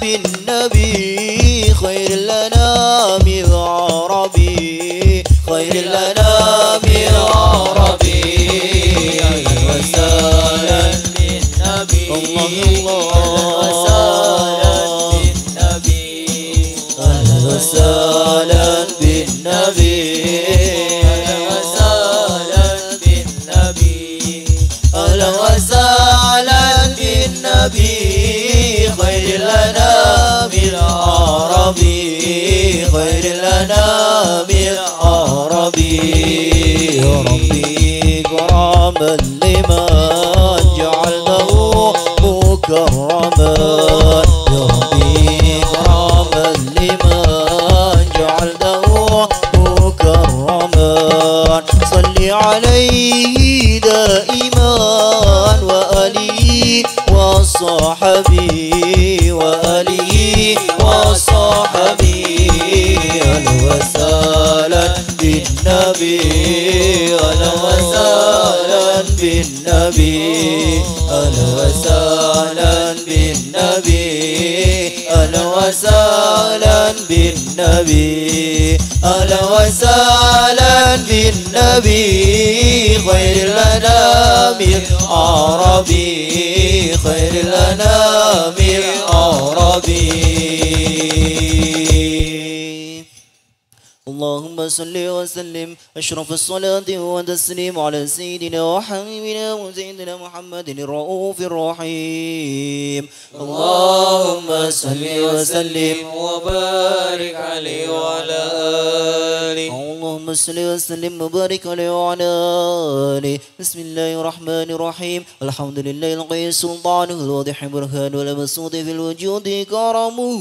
بالنبي خير الأنام العربي خير الأنام العربي أهلا وسهلا بالنبي أهلا وسهلا بالنبي أهلا وسهلا بالنبي أهلا وسهلا بالنبي خير الأنام العربي خير الأنام العربي يا ربي كرما لمن جعلته مكرما يا ربي كرما لمن جعلته مكرما صل عليه دائما وآله وصحبه وآله وصحبه أهلا وسهلا بالنبي أهلا وسهلا بالنبي أهلا وسهلا بالنبي أهلا وسهلا بالنبي أهلا وسهلا بالنبي خير الأنام العربي خير الأنام العربي اللهم صل وسلم أشرف الصلاة والتسليم على سيدنا وحبيبنا وسيدنا محمد الرؤوف الرحيم اللهم صل وسلم وبارك عليه وعلى آله اللهم صل وسلم وبارك عليه وعلى آله بسم الله الرحمن الرحيم الحمد لله القيم سلطانه الواضح برهانه المبسوط في الوجود كرمه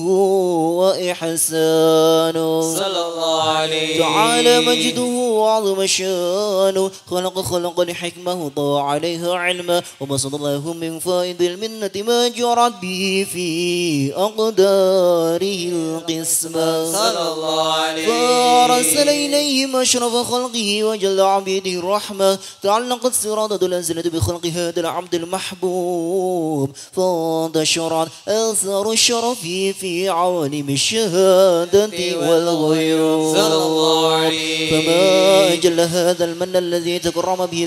وإحسانه صلى الله عليه تعالى مجده وعظم شانه خلق الحكمة طوى عليها علما وبسط الله من فائد المنة ما جرت به في أقداره القسمة صلى الله عليه فأرسل إليهم أشرف خلقه وجل عبيده الرحمة تعلقت سرادة الأنزلة بخلق هذا العبد المحبوب فانتشرت آثار الشرف في عوالم الشهادة والغيوب صلى الله عليه فما أجل هذا المن الذي تكرم به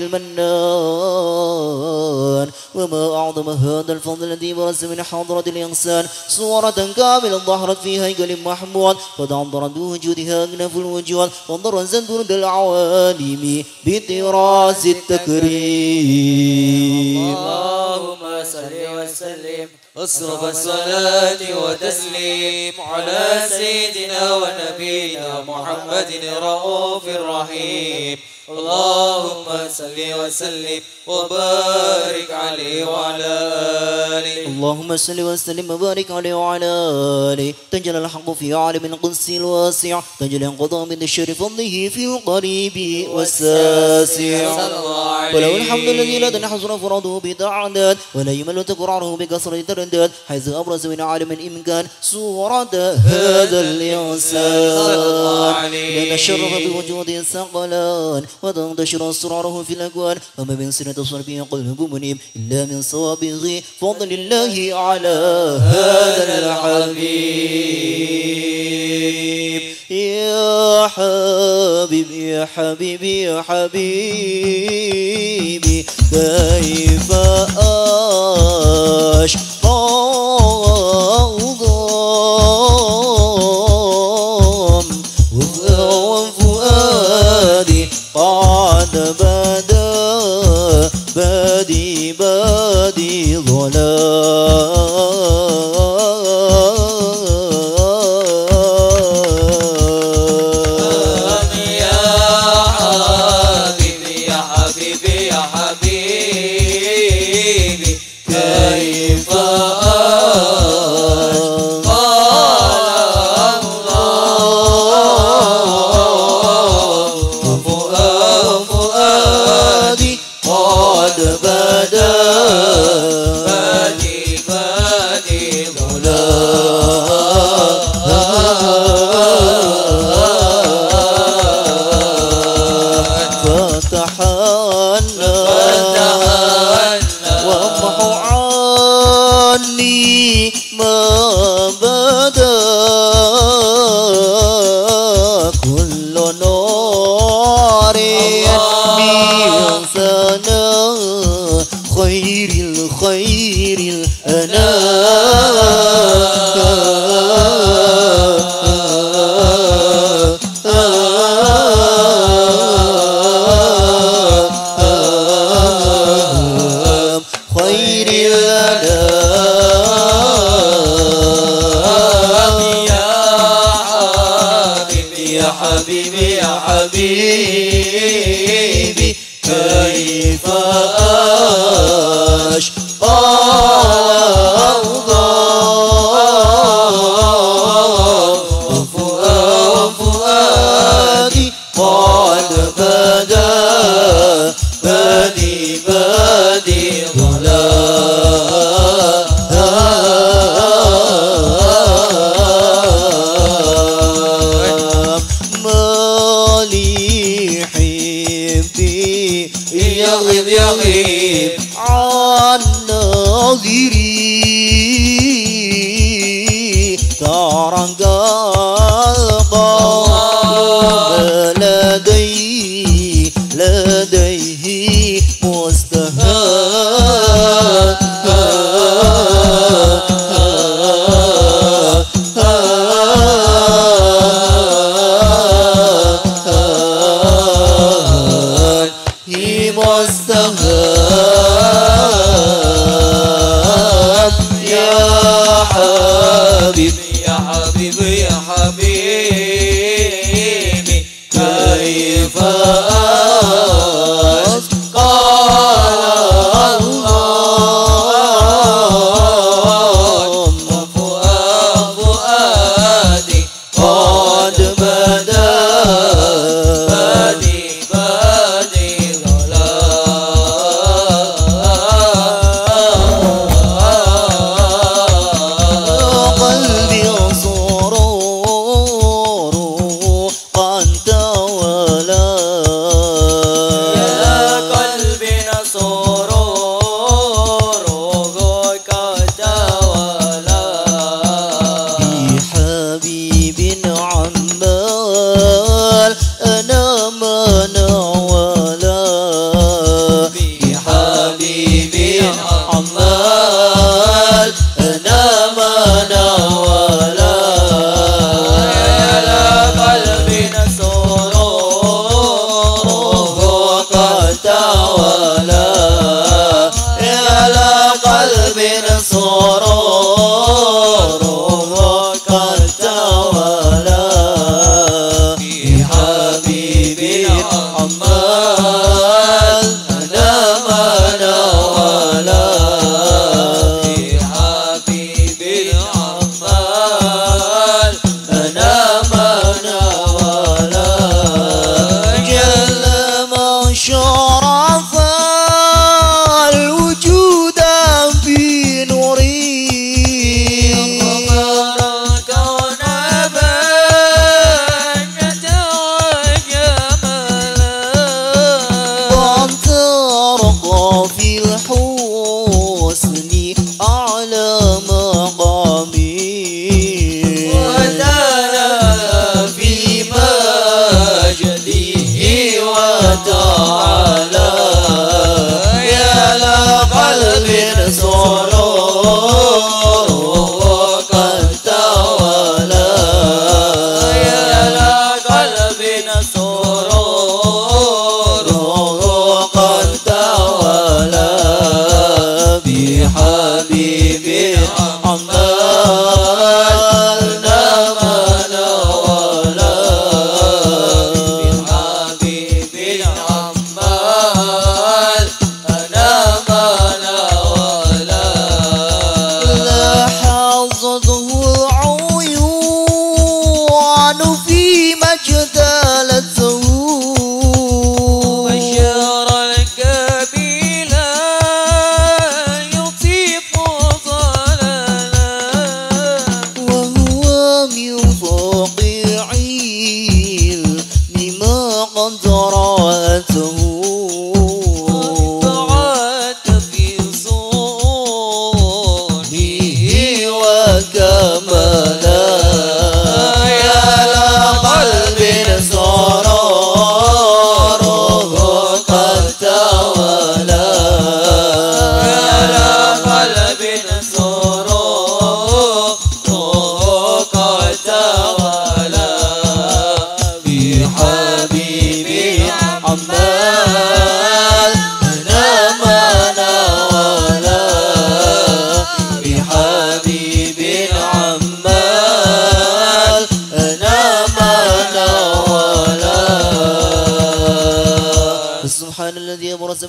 المنان وما أعظم هذا الفضل الذي برز من حضرة الإنسان صورة كاملة ظهرت في هيكل محمود قد عبرت بوجودها أكناف الوجود وانظر زند العوالم بطراز التكريم اللهم صل وسلم أصرف الصلاة وتسليم على سيدنا ونبينا محمد الرؤوف الرحيم اللهم صل وسلم وبارك عليه وعلى آله اللهم صل وسلم وبارك عليه وعلى آله تجل الحق في عالم القدس الواسع تجل انقضاء من الشر فضله في القريب والساسع وله الحمد الذي لا تنحصر فراده بتعداد ولا يمل تقرعه بكثرة ترداد حيث أبرز من عالم الإمكان صورة هذا الإنسان لنشرف بوجود الثقلان وتنتشر أسراره في الأكوان وما من سنة صرفه قلب منيب إلا من صوابغ فضل الله على هذا الحبيب يا حبيب يا حبيبي يا حبيبي كيف أشقاهم وفؤادي قد بدا بادي ظلام يا حبيبي يا حبيبي يا حبيبي كيف حبيبي يا حبيبي كيف أشقى وفؤادي قد بدا بادي ظلام مالي حبي يغيب عن نظري ترى القلب لديه مستهان مستهان يا حبيبي يا حبيبي يا حبيبي كيف أشقى وفؤادي قد بدا بادي قلبي سرور قد تولى يا قلبي سرور قد تولى بحبيب عمال أنا ما نولا بحبيب عمال أنا ما نولا يا قلبي سرور قد تولى يا قلبي سرور قد تولى بحبيب عمال أنا ما نولا بحبيب عمال أنا ما نولا جل ما شرف الوجود بنوري كون بهجة وجمالا وترقى في الحسن أعلى مقامي وتلا في مجده وتعالى يا لقلب سرور قد تولى يا لقلب سرور قد تولى بحبيب عمال نما نولا بحبيب عمال أنا ما نولا لاحظته العيون في مجدلته بشر الكبيلا يطيب ضلالا وهو من فوق علم ما قد رأته طغت في صونه وكملا يا لقلب سرور قد تولى يا لقلب سرور قد تولى بحبيب عمال أنا ما نولا بحبيب عمال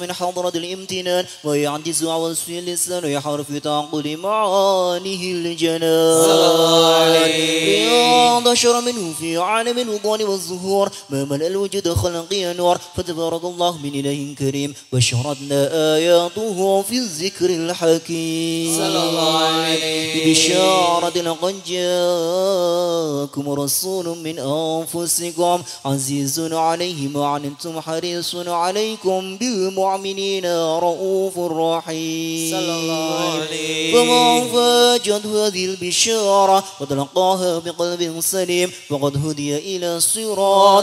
من حضرة الامتنان ويعجز عوصي اللسان ويحار في تعقل معانيه الجنان انتشر منه في عالم الوضوء والظهور ما ملأ الوجود خلقي نور فتبارك الله من إله كريم وشهرتنا آياته في الذكر الحكيم صلى الله عليه ببشارة لقد جاءكم رسول من أنفسكم عزيز عليه ما عنتم حريص عليكم بالمؤمنين رؤوف رحيم صلى الله عليه فمن فاجت هذه البشارة وتلقاها بقلب سليم فقد هدي إلى صراط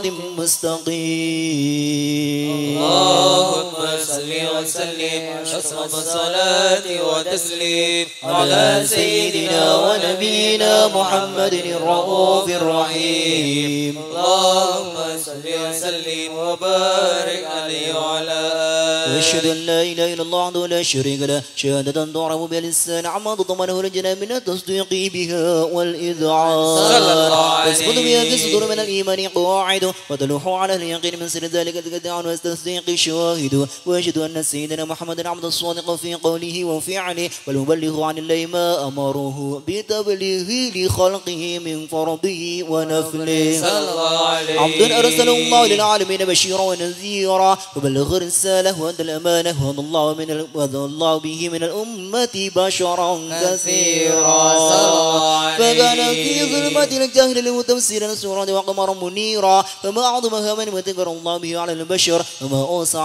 مستقيم اللهم صل وسلم أشرف الصلاة وتسليم على سيدنا ونبينا محمد الرؤوف الرحيم اللهم صل وسلم وبارك عليه وعلى آله واشهد ان لا اله الا الله وحده لا شريك له شهادة تعرف بها اللسان عما تضمنه الجنان من التصديق بها والإذعان تثبت بها في الصدور من الإيمان قواعد وتلوح على اليقين من سر ذلك الجدع والتصديق الشواهد واشهد ان سيدنا محمد عبد الصادق في قوله وفعله والمبلغ عن الله ما امره بتبليغه لخلقه من فرضه ونفله صلى الله عليه عبدا ارسله الله للعالمين بشيرا ونذيرا وبلغ الرساله وادى الامانه وهدى الله به من الامه بشرا كثيرا فكان في ظلمة الجهل المتمثلا سورا وقمرا منيرا فما أعظمها من وتقر الله به على البشر وما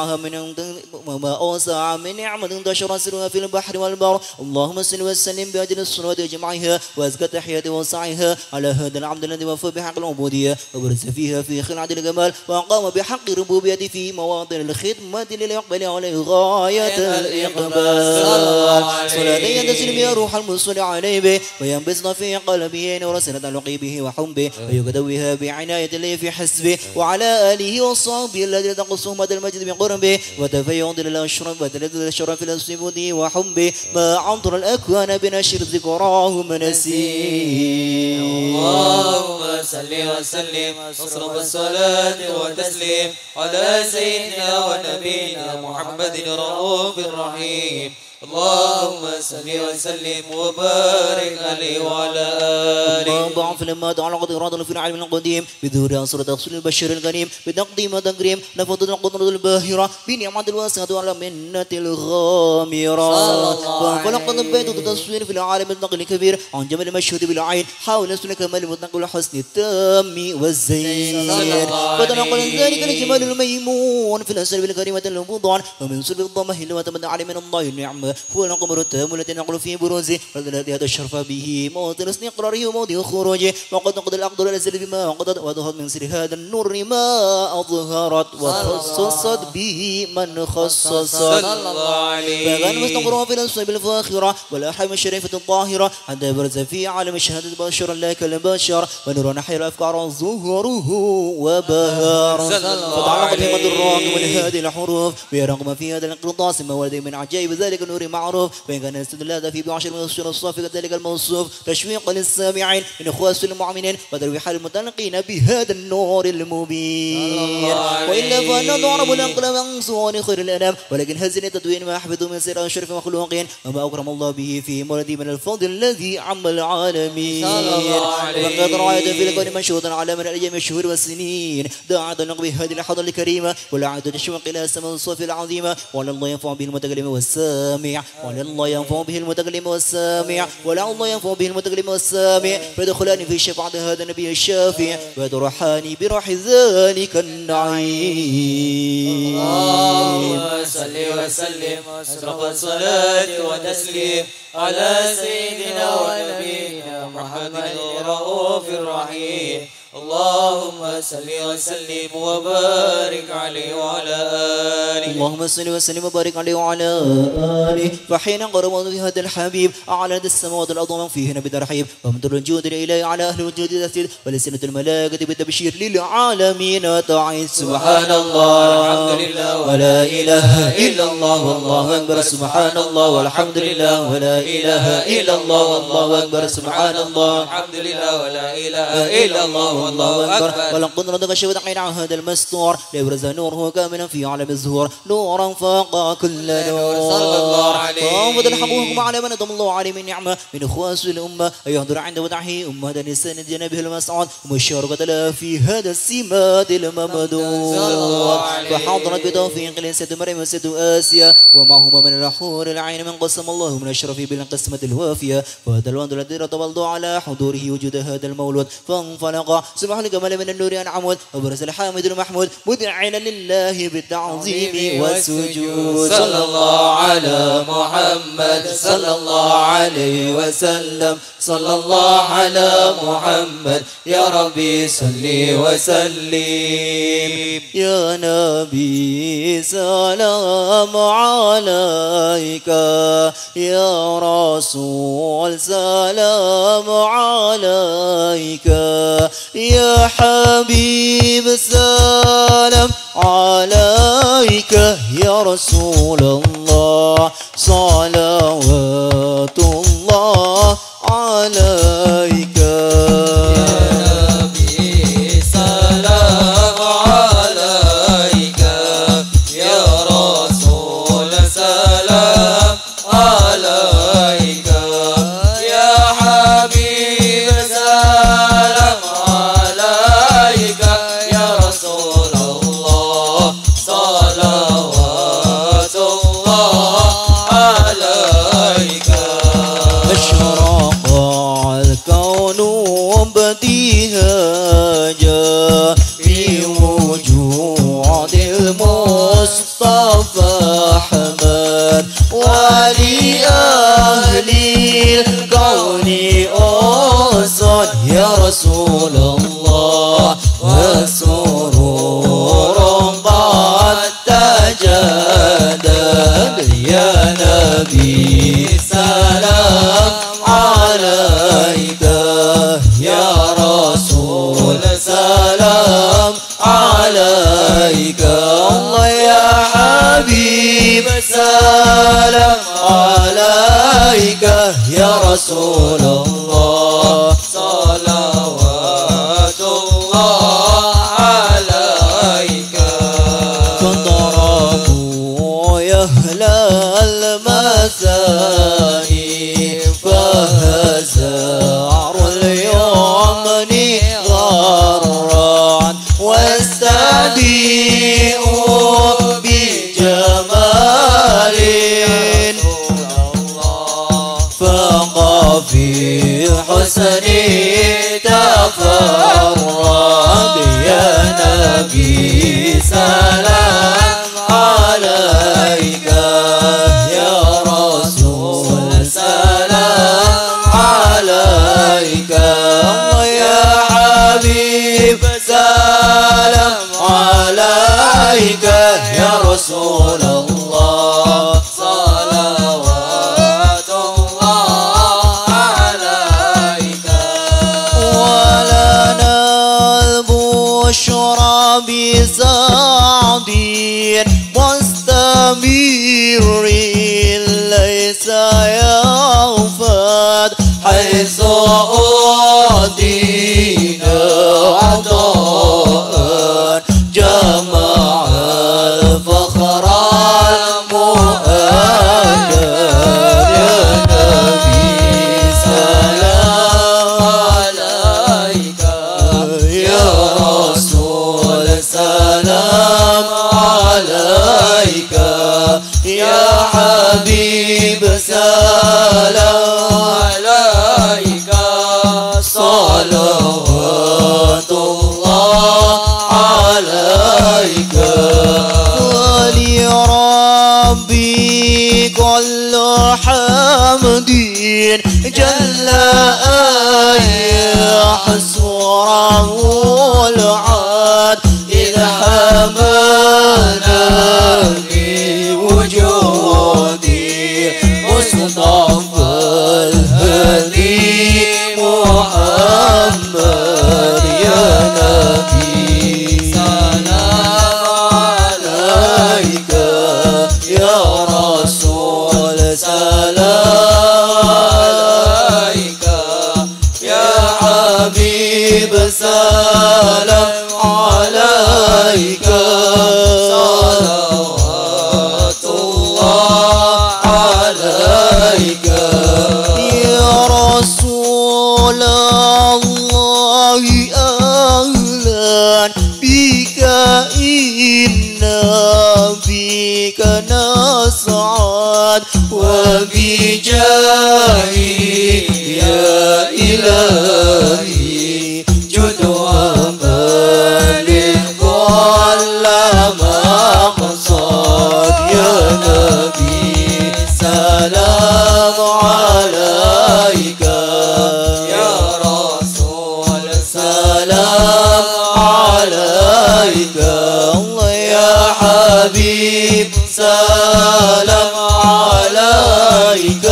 أوسع من نعمة انتشر سرها في البحر والبر اللهم صل وسلم بأجل الصلاة وجمعها وأزكى تحية وسعيها على هذا العبد الذي وفى بحق العبودية وبرز فيها في خلعة الجمال وقام بحق الربوبية في مواطن الخدمة للإقبال عليه غاية الإقبال صلاة تسلم يا روح المصل عليه به وينبسط في قلبه نور سنة لقيبه وحمبه ويقدوها بعناية الله في حسبه وعلى آله وصحبه الذين تقصهم مدى المجد بقربه وتفيض للأشرف وتلذذ الشرف للسبود وحمبه ما عمطر الأكوان بنشر ذكراه منسيه اللهم صل وسلم أصرف الصلاة والتسليم على سيدنا ونبينا محمد الرؤوف الرحيم اللهم صل وسلم وبارك عليه وعلى آله ضعف لما تعلق إرادة في العالم القديم بظهور أسرة تفصيل البشر الغنيم بتقديم وتكريم لفظ القدرة الباهرة بنعمة الواسعة على منة الغامرة فانفلق البيت التصوير في العالم النقل الكبير عن جمال المشهود بالعين حاول نسل كمال المطلق والحسن التام والزين فتنقل ذلك الجمال الميمون في الأسر بالكريمة البضان ومن سر الضمه وتمنى عليه من الله النعمة هو القمر التام الذي نقل في بروزه والذي هذا الشرف به موطن استقراره وموضع خروجه وقد نقض الأقدر الأزل بما قضت وظهرت من سر هذا النور ما أظهرت وخصصت به من خصصت فكان مستقرها في الأنساب الفاخرة والأحلام الشريفة الطاهرة حتى برز في عالم الشهادة بشر لا كالبشر ونور نحيا الأفكار ظهوره وبهار فتعلق بهم الراقم من هذه الحروف ويرغم في هذا الانقراض ما ولد من عجائب ذلك النور معروف وإن كان يستدل في بعشر من السور الصافي كذلك الموصوف تشويقا للسامعين من إخواس المؤمنين وترويح المتلقين بهذا النور المبين وإلا فأن ضرب الأقلام عن صور خير الأنام ولكن هزن تدوين ما أحفظ من سير أشرف مخلوقين وما أكرم الله به في مولد من الفضل الذي عم العالمين وقد رأيت في الكون منشوطا على من الأيام الشهور والسنين داعة نقبل هذه الحضر الكريمة والعادة تشوق إلى السماء الصافي العظيمة ولا الله ينفع به المتكلم والسامع ولا الله ينفع به المتكلم والسامع ولا الله ينفع به المتكلم والسامع فيدخلان في شفاعة هذا النبي الشافع ويترحاني بروح ذلك النعيم اللهم صل وسلم أشرف الصلاة وتسليم على سيدنا ونبينا محمد الرؤوف الرحيم اللهم صل وسلم وبارك عليه وعلى آله اللهم صل وسلم وبارك عليه وعلى آله فحين قرب في هذا الحبيب أعلى السماوات الأرض فيهن بترحيب ومدر الجود إليه على أهل الوجود تسجد ولسنة الملائكة بالتبشير للعالمين تعيد سبحان الله الحمد لله ولا إله إلا الله والله أكبر سبحان الله والحمد لله ولا إله إلا الله والله أكبر سبحان الله الحمد لله ولا إله إلا الله والله أكبر ولن قدرتك شهد عين هذا المستور ليبرز نوره كاملا في عالم الزهور نورا فاق كل نور صلى الله عليه وأنفذ الحقوق على من أدم الله عليه من نعمة من خواص الأمة أن يحضر عند ودعه أمة النساء جنبه المسعود ومشاركة له في هذا السمات الممدود فحضرت بتوفيق لسيد مريم وسيد آسيا ومعهما من الحور العين من قسم الله من الشرف بالقسمة الوافية فهذا الوند الذي رتب على حضوره وجود هذا المولود فانفلق سبحان الجمال من النور أنعمود وبرز الحامد المحمود مدعنا لله بالتعظيم والسجود صلى الله على محمد صلى الله عليه وسلم صلى الله على محمد يا ربي صل وسلم يا نبي سلام عليك يا رسول سلام عليك يا حبيب سلام عليك يا رسول الله صلوات الله عليك يا نبي سلام عليك يا رسول سلام عليك يا حبيب سلام عليك يا رسول الله صلوات الله عليك أشرق الكون ابتهاجا في وجود المصطفى أحمد ولأهل الكون أوصل يا رسول الله وسرور قد تجدد يا نبي سلام عليك يا رسول سلام عليك الله يا حبيب سلام عليك يا رسول الله صلوات الله عليك فضربوا يا أهل المساني فهزار اليوم غرا واستبيئوا بجمال فاق في حسن تفرد يا نبي سلام عليك يا رسول سلام عليك يا حبيب سلام عليك يا رسول الله صلوات الله عليك ولنا البشرى بسعد مستمر ليس يوفد حيث أودينا عطاء جمع الفخر المؤكد يا نبي سلام عليك يا رسول سلام عليك يا حبيب سلام عليك صلوات الله عليك ولربي كل حمد جل يحصره العاد إذ حمانا في وجودي مصطفى الهدي محمد يا نبي سلام عليك يا رسول سلام عليك يا حبيب سلام عليك صلوات الله عليك يا رسول الله أهلا بك إنا بك نسعد وبجاهي يا إلهي جد وبال كل مقصد يا نبي سلام عليك يا رسول سلام عليك الله يا حبيب سلام عليك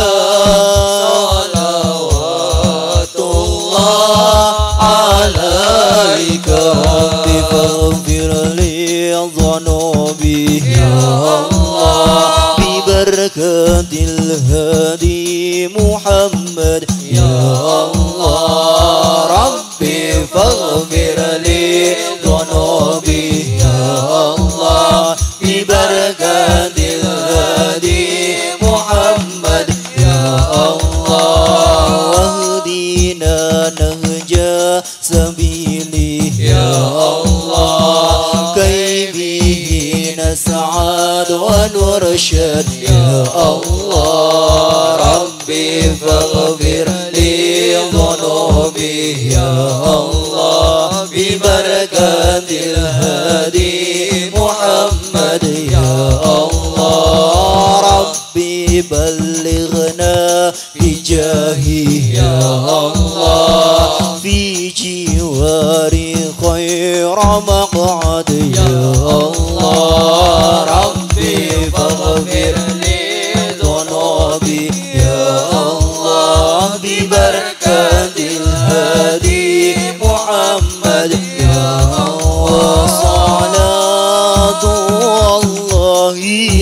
صلوات الله عليك رب فاغفر لي ذنوبي يا الله ببركة الهادي محمد يا الله ربي فاغفر لي ذنوبي يا الله ببركة الهادي محمد يا الله واهدنا نهج سبيلي يا الله كي به نسعد ونرشد يا الله ربي فاغفر لي ذنوبي يا الله ببركة الهادي محمد يا الله ربي بلغنا بجاهي يا الله في جواري خير مقعد يا الله ربي فاغفر لي ذنوبي يا الله ببركة الهادي محمد يا الله صلاة الله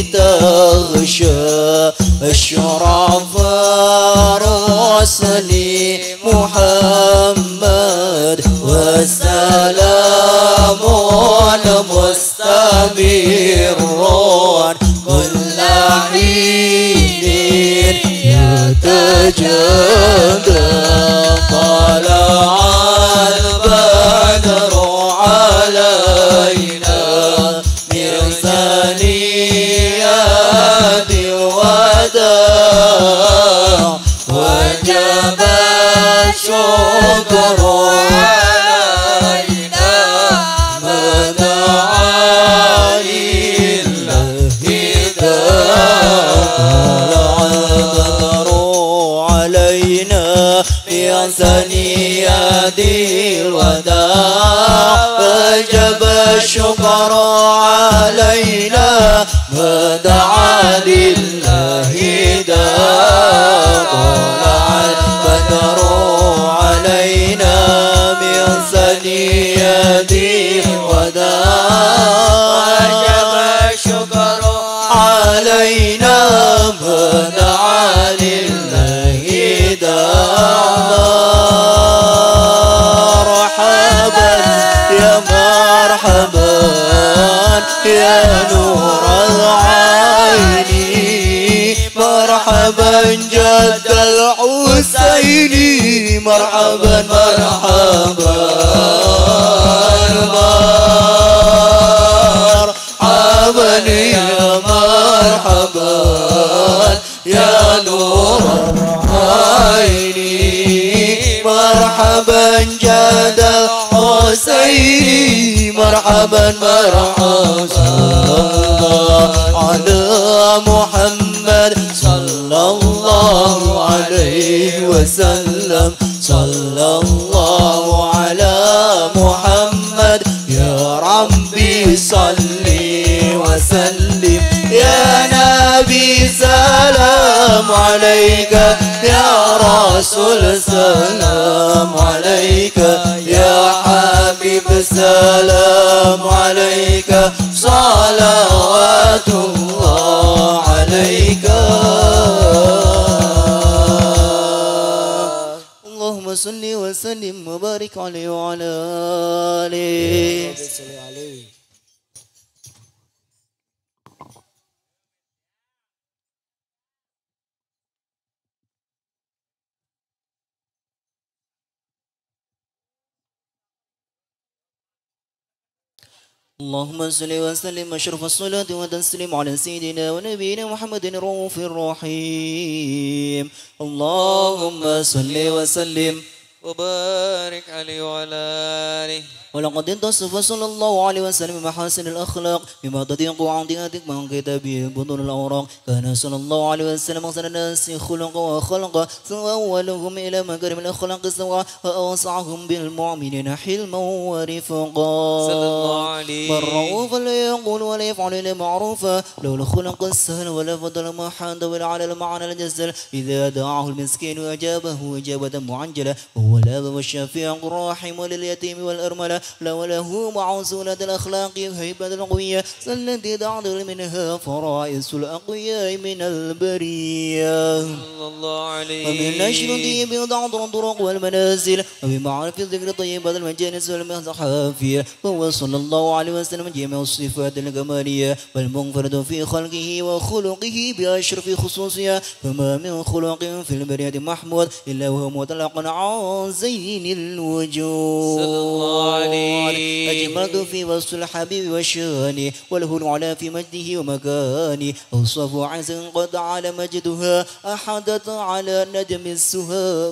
تغشى أشرف رسل محمد والسلام مستمر كل حين يتجدد طلع البدر علينا من ثنيات الوداع وجب الشكر علينا مدعا لله طلع البدر علينا في ثنيات الوداع وجب الشكر علينا مدعا لله طلع البدر علينا من ثنيات الوداع وجب الشكر علينا مدعا لله مرحبا يا مرحبا يا نور العين مرحبا جد الحسين مرحبا مرحبا مرحبا يا مرحبا يا نور العين مرحبا جد الحسين مرحبا مرحبا على محمد صلى الله عليه وسلم صلى الله على محمد يا ربي صلي وسلم يا نبي سلام عليك يا رسول سلام عليك يا حبيب سلام عليك صلوات الله عليك اللهم اللهم صل وسلم وبارك عليه وعلى آله. اللهم صل وسلم أشرف الصلاة وتسليم على سيدنا ونبينا محمد الرؤوف الرحيم. اللهم صل وسلم وبارك عليه وعلى آله. ولقد اتصف صلى الله عليه وسلم بمحاسن الأخلاق بما تضيق عندك من كتابه بطون الأوراق. كان صلى الله عليه وسلم أحسن الناس خلقا وخلقا سواء أولهم إلى مكارم الأخلاق سواء وأوسعهم بالمؤمنين حلما ورفقا. صلى الله عليه. من رؤوف لا يقول ولا يفعل إلا معروفا لو الخلق السهل ولا فضل ما حاد ولا على المعنى الجزل. إذا دعاه المسكين أجابه إجابة معجلة وهو الأب والشفيع الراحم لليتيم والأرملة. لو له معصولة الأخلاق هيبة القوية التي تعدل منها فرائس الأقوياء من البرية. صلى الله عليه. ومن نشر طيب تعطر الطرق والمنازل وبمعرفة الذكر طيبة المجالس والمحافية. فهو صلى الله عليه وسلم جميع الصفات الكمالية والمنفرد في خلقه وخلقه بأشرف خصوصية. فما من خلق في البرية محمود إلا وهو مطلق عن زين الوجود. صلى الله عليه. أجملت في وصف الحبيب والشان وله العلا في مجده ومكانه. أوصاف عز قد على مجدها أحدت على ندم السها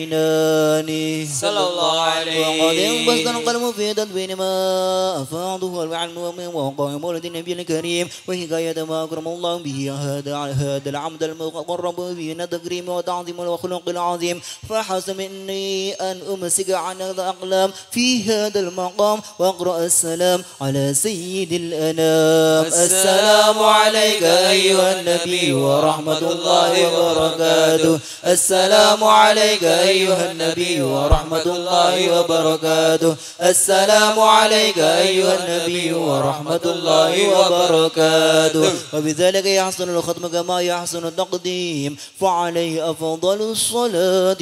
بعنانه. صلى الله عليه. وقد انبسط القلم في تدوين ما أفاضه العلم وقام مولد النبي الكريم وحكاية ما أكرم الله به هذا العمد المقرب به التكريم وتعظيم الخلق العظيم. فحسب مني أن أمسك عن الأقلام في هذا المقام واقرأ السلام على سيد الأنام. السلام عليك أيها النبي ورحمة الله وبركاته. السلام عليك أيها النبي ورحمة الله وبركاته. السلام عليك أيها النبي ورحمة الله وبركاته. وبذلك يحسن الختم كما يحسن التقديم فعليه أفضل الصلاة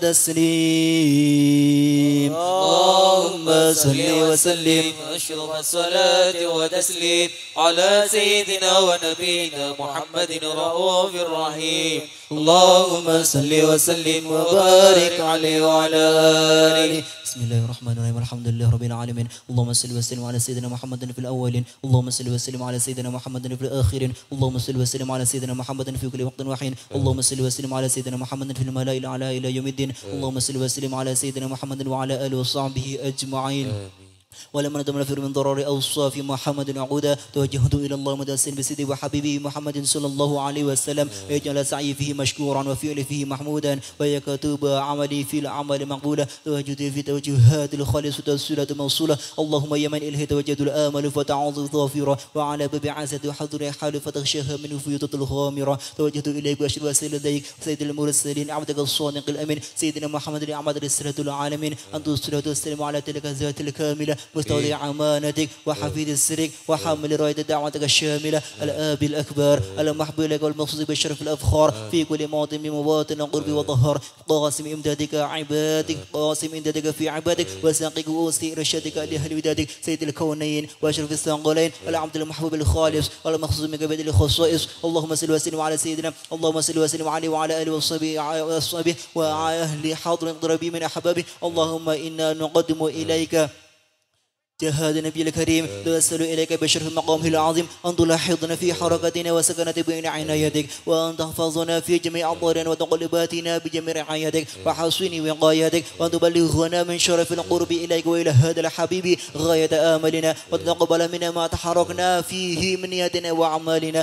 وتسليم. اللهم صل وسلم أشرف الصلاة وتسليم على سيدنا ونبينا محمد الرؤوف الرحيم. اللهم صل وسلم وبارك عليه وعلى آله. بسم الله الرحمن الرحيم الحمد لله رب العالمين. اللهم صل وسلم على سيدنا محمد في الأولين. اللهم صل وسلم على سيدنا محمد في الآخرين. اللهم صل وسلم على سيدنا محمد في كل وقت وحين. اللهم صل وسلم على سيدنا محمد في الملائكة الأعلى إلى يوم الدين. اللهم صل وسلم على سيدنا محمد وعلى آله وصحبه أجمعين. ولما ندم نفر من ضرر أوصاف محمد عقودا توجهت إلى الله مدسن بسيدي وحبيبي محمد صلى الله عليه وسلم يجعل سعي فيه مشكورا وفعل فيه محمودا ويكتب عملي في العمل مقبولا. توجهت في توجهات الخالصة السلة موصولة. اللهم يا من إليه توجهت الآمل فتعوض ظافرة وعلى باب عزة حضر حال فتغشاها من فيوضة الغامرة. توجهت إليك وأشهد وسيل لديك سيد المرسلين عبدك الصادق الأمين سيدنا محمد أحمد رسالة العالمين أنت الصلاة والسلام على تلك الذات الكاملة مستودع أمانتك وحفيد سرك وحامل راية دعوتك الشاملة الآب الأكبر المحبوب لك والمقصود بالشرف الأفخار في كل موطن من مواطن القرب والظهر. قاسم إمدادك عبادك قاسم إمدادك في عبادك وساقك ووسيء رشادك لأهل ودادك سيد الكونين وأشرف الثقلين العبد المحبوب الخالص والمخصوص من قبل الخصائص. اللهم صل وسلم على سيدنا اللهم صل وسلم عليه وعلى آله وصحبه وعلى أهل حضر ضربي من أحبابه. اللهم إنا نقدم إليك جهاد النبي الكريم نرسل إليك بشرف مقامه العظيم أن تلاحظنا في حركتنا وسكنة بين عنايتك وأن تحفظنا في جميع أمورنا وتقلباتنا بجميع رعايتك وحصين وقايتك وأن تبلغنا من شرف القرب إليك وإلى هذا الحبيب غاية آملنا وتقبل منا ما تحركنا فيه من نياتنا وأعمالنا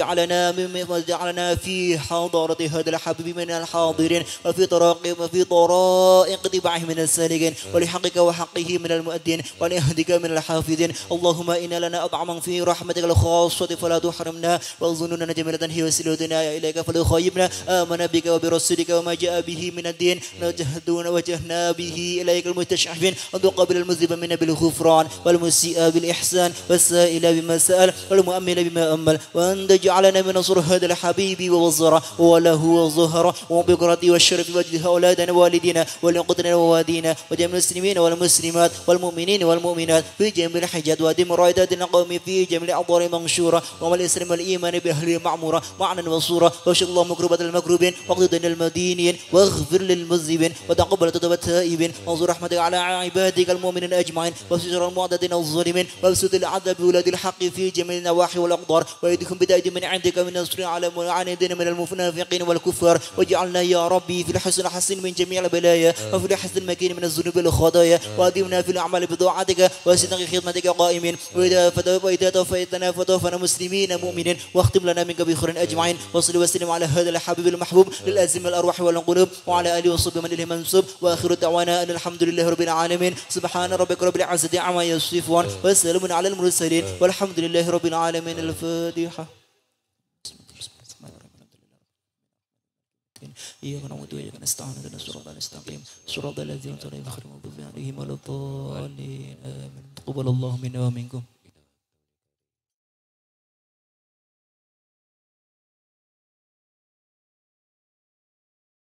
وتجعلنا في حضارة هذا الحبيب من الحاضرين وفي طرائق اتباعه من السالكين ولحقك وحقه من المؤدين وليهدي عبادك من الحافظين اللهم إنا لنا أطعما في رحمتك الخاصة فلا تحرمنا وظنوننا جميلة هي وسيلتنا إليك فلا خيبنا آمنا بك وبرسولك وما جاء به من الدين نجهدون وجهنا به إليك المستشعفين أن تقبل المذنب منا بالغفران والمسيء بالإحسان والسائل بما سأل والمؤمل بما أمل وأن تجعلنا من نصر هذا الحبيب ووزره وله وظهره وبقرة والشرف وجه أولادنا والدينا ولقدنا ووادينا وجميع المسلمين والمسلمات والمؤمنين والمؤمنات في جميع الحجات وادم رايدات القوم في جميع الأعضار منشورة وما الإسلام والإيمان بأهل معمورة معنا وصورة وشك الله مكروبة المكروبين واقضنا المدينين واغفر للمذنبين وتقبل توبة التائبين وانظر رحمتك على عبادك المؤمنين أجمعين وسجر المعتدين الظالمين وابسط العذاب بولاد الحق في جميع النواحي والأقدار ويدكم بداية من عندك من نصر على معاندين من المنافقين والكفار واجعلنا يا ربي في الحسن الحسن من جميع البلايا وفي الحسن المكين من الذنوب والخطايا وأدمنا في الأعمال بطاعتك وسنقي خدمتك قائمين وإذا توفيتنا فتوفنا مسلمين مؤمنين واختم لنا منك بخير أجمعين وصل وسلم على هذا الحبيب المحبوب للأزم الأرواح والقلوب وعلى آله وصحبه من إليه منسوب وآخر دعوانا أن الحمد لله رب العالمين سبحان ربك رب العزة عما يصفون وسلام على المرسلين والحمد لله رب العالمين. الفاتحة. إياك نعبد وإياك نستعين اهدنا الصراط المستقيم صراط الذين أنعمت عليهم غير المغضوب عليهم ولا الضالين آمين. تقبل الله منا ومنكم.